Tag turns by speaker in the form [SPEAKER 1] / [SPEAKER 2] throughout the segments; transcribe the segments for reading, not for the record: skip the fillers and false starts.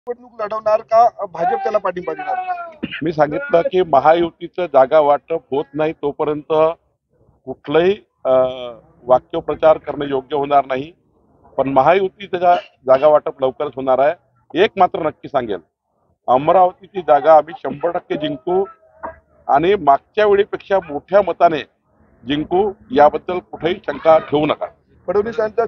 [SPEAKER 1] निवडणूक लढवणार का भाजप त्याला पाठिंबा देणार?
[SPEAKER 2] मी सांगितलं की महायुतीचं जागा वाटप होत नाही तोपर्यंत कुठलंही वाक्यप्रचार करणं योग्य होणार नाही. पण महायुतीचं जागा वाटप लवकरच होणार आहे. एक मात्र नक्की सांगेल, अमरावतीची जागा आम्ही 100% जिंकू आणि मागच्या वेळीपेक्षा मोठ्या मताने जिंकू, याबद्दल कुठेही शंका ठेवू नका.
[SPEAKER 1] फडणवीसांचा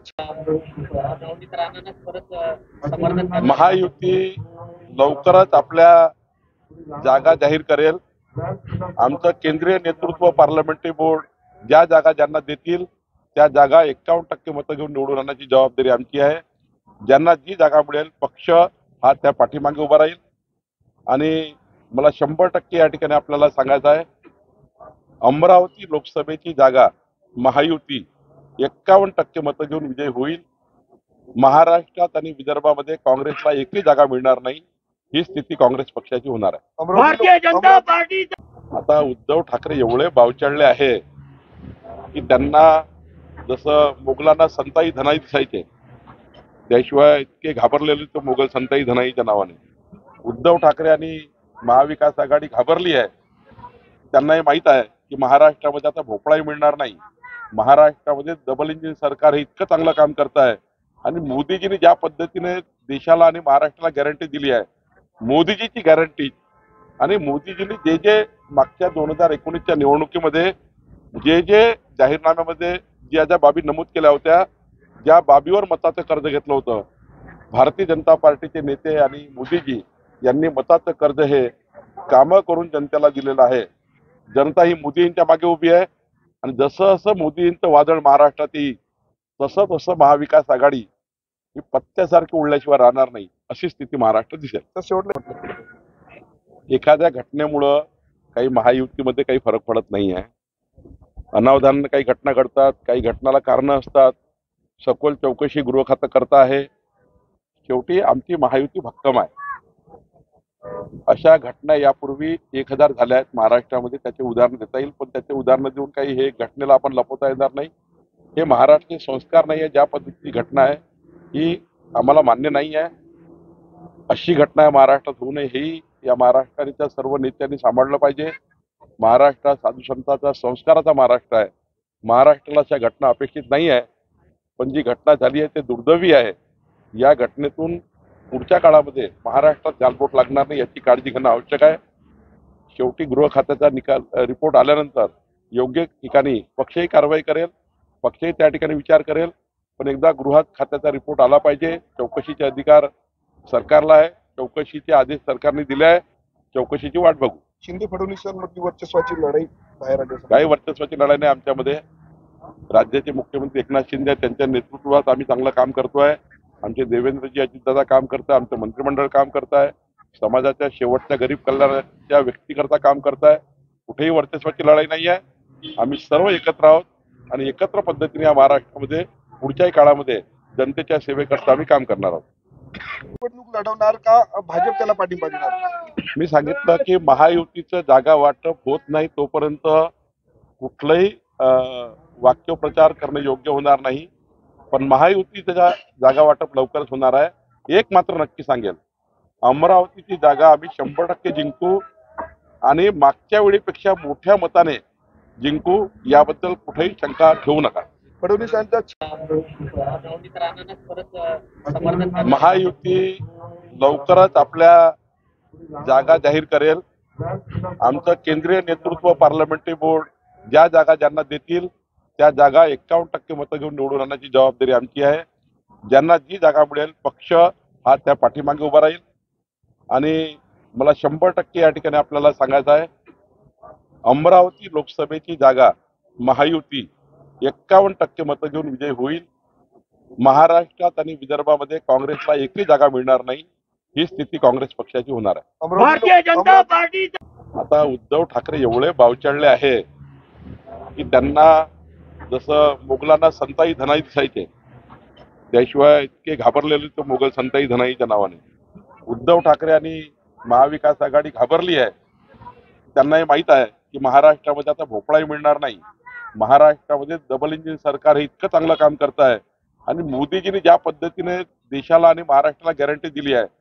[SPEAKER 2] महायुती लवकरच आपल्या जागा जाहीर करेल. आमचं केंद्रीय नेतृत्व पार्लमेंटरी बोर्ड ज्या जागा ज्यांना देतील त्या जागा 51% मतं घेऊन निवडून आणण्याची जबाबदारी आमची आहे. ज्यांना जी जागा मिळेल पक्ष हा त्या पाठीमागे उभा राहील. आणि मला 100% या ठिकाणी आपल्याला सांगायचं आहे, अमरावती लोकसभेची जागा महायुती 51% मतं घेऊन विजय होईल. महाराष्ट्रात आणि विदर्भामध्ये काँग्रेसला एकही जागा मिळणार नाही. ही स्थिती काँग्रेस पक्षाची होणार आहे.
[SPEAKER 1] भारतीय जनता पार्टी
[SPEAKER 2] आता उद्धव ठाकरे एवढे बावचळले आहे की त्यांना जसं मोगलांना संताई धनाई दिसायचे, त्याशिवाय इतके घाबरलेले तो मोगल संताई धनाईच्या नावाने. उद्धव ठाकरे आणि महाविकास आघाडी घाबरली आहे. त्यांनाही माहित आहे की महाराष्ट्रामध्ये आता भोपळाही मिळणार नाही. महाराष्ट्रामध्ये डबल इंजिन सरकार हे इतकं चांगलं काम करत आहे आणि मोदीजींनी ज्या पद्धतीने देशाला आणि महाराष्ट्राला गॅरंटी दिली आहे, मोदीजीची गॅरंटी, आणि मोदीजींनी जे जे मागच्या 2019च्या निवडणुकीमध्ये जे जे जाहीरनाम्यामध्ये ज्या ज्या बाबी नमूद केल्या होत्या, ज्या बाबीवर मताचं कर्ज घेतलं होतं, भारतीय जनता पार्टीचे नेते आणि मोदीजी यांनी मताचं कर्ज हे कामं करून जनतेला दिलेलं आहे. जनता ही मोदींच्या मागे उभी आहे आणि जसं जसं मोदींचं वादळ महाराष्ट्रात येईल तसं तसं महाविकास आघाडी ही पत्त्यासारखी उडल्याशिवाय राहणार नाही, अशी स्थिती महाराष्ट्रात दिसेल.
[SPEAKER 1] तर शेवटला
[SPEAKER 2] एखाद्या घटनेमुळं काही महायुतीमध्ये काही फरक पडत नाही आहे. अनावधानाने काही घटना घडतात, काही घटनाला कारणं असतात. सखोल चौकशी गृह खातं करता आहे. शेवटी आमची महायुती भक्कम आहे. अशा घटना यापूर्वी 1000 झाल्या आहेत महाराष्ट्रामध्ये, त्याचे उदाहरण देता येईल. पण त्याचे उदाहरणं देऊन काही हे घटनेला आपण लपवता येणार नाही. हे महाराष्ट्राचे संस्कार नाही आहे. ज्या पद्धतीची घटना आहे ही आम्हाला मान्य नाही आहे. अशी घटना महाराष्ट्रात होऊ नये ही या महाराष्ट्राच्या सर्व नेत्यांनी सांभाळलं पाहिजे. महाराष्ट्र साधू संतांचा संस्काराचा महाराष्ट्र आहे. महाराष्ट्राला अशा घटना अपेक्षित नाही आहे. पण जी घटना झाली आहे ते दुर्दैवी आहे. या घटनेतून पुढच्या काळामध्ये महाराष्ट्रात गालबोट लागणार नाही याची काळजी घेणं आवश्यक आहे. शेवटी गृह खात्याचा रिपोर्ट आल्यानंतर योग्य ठिकाणी पक्षही कारवाई करेल, पक्षही त्या ठिकाणी विचार करेल. पण एकदा गृह खात्याचा रिपोर्ट आला पाहिजे. चौकशीचे अधिकार सरकारला आहे. चौकशीचे आदेश सरकारने दिले आहे. चौकशीची वाट बघू.
[SPEAKER 1] शिंदे फडणवीसांवरती वर्चस्वाची लढाई बाहेर आली असं
[SPEAKER 2] काही वर्चस्वाची लढाई नाही आमच्यामध्ये. राज्याचे मुख्यमंत्री एकनाथ शिंदे त्यांच्या नेतृत्वात आम्ही चांगलं काम करतोय. आमचे देवेंद्रजी अजितदादा काम करताय, आमचं मंत्रिमंडळ काम करताय, समाजाच्या शेवटच्या गरीब कल्याणाच्या व्यक्तीकरता काम करताय. कुठेही वर्चस्वाची लढाई नाही आहे. आम्ही सर्व एकत्र आहोत आणि एकत्र पद्धतीने या महाराष्ट्रामध्ये पुढच्याही काळामध्ये जनतेच्या सेवेकरता आम्ही काम करणार आहोत.
[SPEAKER 1] निवडणूक लढवणार का भाजप त्याला पाठिंबा देणार?
[SPEAKER 2] मी सांगितलं की महायुतीचं जागा वाटप होत नाही तोपर्यंत कुठलंही वाक्यप्रचार करणं योग्य होणार नाही. पण महायुतीचं जागा वाटप लवकरच होणार आहे. एक मात्र नक्की सांगेल, अमरावतीची जागा आम्ही 100% जिंकू आणि मागच्या वेळीपेक्षा मोठ्या मताने जिंकू, याबद्दल कुठेही शंका ठेवू नका.
[SPEAKER 1] फडणवीसांचा
[SPEAKER 2] महायुती लवकरच आपल्या जागा जाहीर करेल. आमचं केंद्रीय नेतृत्व पार्लमेंटरी बोर्ड ज्या जागा ज्यांना देतील त्या जागा 51% मतं घेऊन निवडून आणण्याची जबाबदारी आमची आहे. ज्यांना जी जागा मिळेल पक्ष हा त्या पाठीमागे उभा राहील. आणि मला 100% या ठिकाणी आपल्याला सांगायचं आहे, अमरावती लोकसभेची जागा महायुती 51% मतं घेऊन विजय होईल. महाराष्ट्रात आणि विदर्भामध्ये काँग्रेसला एकही जागा मिळणार नाही. ही स्थिती काँग्रेस पक्षाची होणार आहे.
[SPEAKER 1] भारतीय जनता पार्टी
[SPEAKER 2] आता उद्धव ठाकरे एवढे बावचळले आहे की त्यांना जसं मोगलांना संताई धनाई दिसायचे, त्याशिवाय इतके घाबरलेले तो मोगल संताई धनाईच्या नावाने. उद्धव ठाकरे आणि महाविकास आघाडी घाबरली आहे. त्यांनाही माहित आहे की महाराष्ट्रामध्ये आता भोपळाही मिळणार नाही. महाराष्ट्रामध्ये डबल इंजिन सरकार हे इतकं चांगलं काम करत आहे आणि मोदीजींनी ज्या पद्धतीने देशाला आणि महाराष्ट्राला गॅरंटी दिली आहे,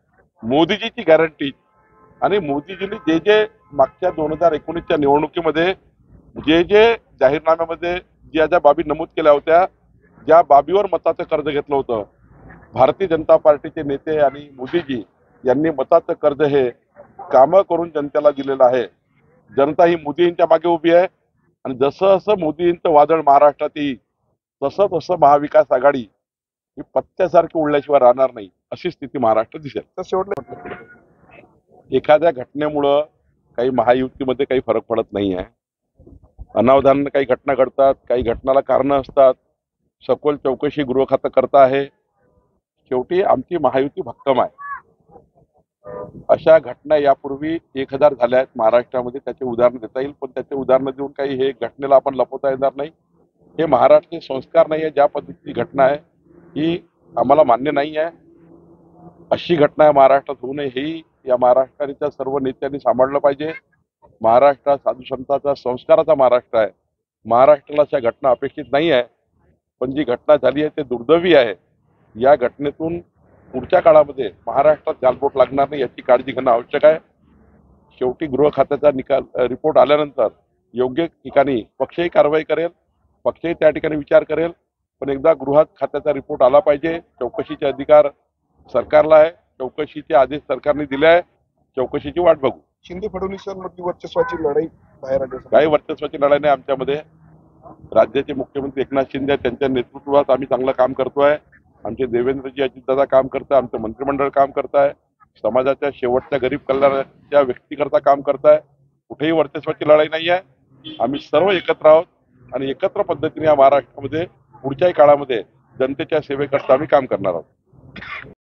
[SPEAKER 2] मोदीजीची गॅरंटी आणि मोदीजींनी जे जे मागच्या 2019च्या निवडणुकीमध्ये जे जे जाहीरनाम्यामध्ये ज्या ज्या बाबी नमूद केल्या होत्या, ज्या बाबीवर मताचं कर्ज घेतलं होतं, भारतीय जनता पार्टीचे नेते आणि मोदीजी यांनी मताचं कर्ज हे कामं करून जनतेला दिलेलं आहे. जनता ही मोदींच्या मागे उभी आहे आणि जसं जसं मोदींचं वादळ महाराष्ट्रात येईल तसं तसं महाविकास आघाडी ही पत्त्यासारखी उडल्याशिवाय राहणार नाही, अशी स्थिती महाराष्ट्रात दिसेल.
[SPEAKER 1] तर शेवटला
[SPEAKER 2] एखाद्या घटनेमुळं काही महायुतीमध्ये काही फरक पडत नाही आहे. अनावधानाने काही घटना घडतात, काही घटनाला कारणं असतात. सखोल चौकशी गृह खातं करत आहे. शेवटी आमची महायुती भक्कम आहे. अशा घटना यापूर्वी 1000 झाल्या आहेत महाराष्ट्रामध्ये. त्याचे उदाहरण देता येईल, पण त्याचे उदाहरणं देऊन काही हे घटनेला आपण लपवता येणार नाही. हे महाराष्ट्रीय संस्कार नाही आहे. ज्या पद्धतीची घटना आहे ही आम्हाला मान्य नाही आहे. अशी घटना महाराष्ट्रात होऊ नये ही या महाराष्ट्राच्या सर्व नेत्यांनी सांभाळलं पाहिजे. महाराष्ट्र साधू संतांचा संस्काराचा महाराष्ट्र आहे. महाराष्ट्राला अशा घटना अपेक्षित नाही आहे, पण जी घटना झाली आहे ते दुर्दैवी आहे. या घटनेतून पुढच्या काळामध्ये महाराष्ट्रात गालबोट लागणार नाही याची काळजी घेणं आवश्यक आहे. शेवटी गृह खात्याचा रिपोर्ट आल्यानंतर योग्य ठिकाणी पक्षही कारवाई करेल, पक्षही त्या ठिकाणी विचार करेल. पण एकदा गृह खात्याचा रिपोर्ट आला पाहिजे. चौकशीचे अधिकार सरकारला आहे. चौकशीचे आदेश सरकारने दिले आहे. चौकशीची वाट बघू.
[SPEAKER 1] शिंदे फडणवीसांमधली वर्चस्वाची लढाई बाहेर आली
[SPEAKER 2] काही वर्चस्वाची लढाई नाही आमच्यामध्ये. राज्याचे मुख्यमंत्री एकनाथ शिंदे त्यांच्या नेतृत्वात आम्ही चांगलं काम करतोय. आमचे देवेंद्रजी अजितदादा काम करताय, आमचं मंत्रिमंडळ काम करताय, समाजाच्या शेवटच्या गरीब कल्याणाच्या व्यक्तीकरता काम करताय. कुठेही वर्चस्वाची लढाई नाही आहे. आम्ही सर्व एकत्र आहोत आणि एकत्र पद्धतीने या महाराष्ट्रामध्ये पुढच्याही काळामध्ये जनतेच्या सेवेकरता आम्ही काम करणार आहोत.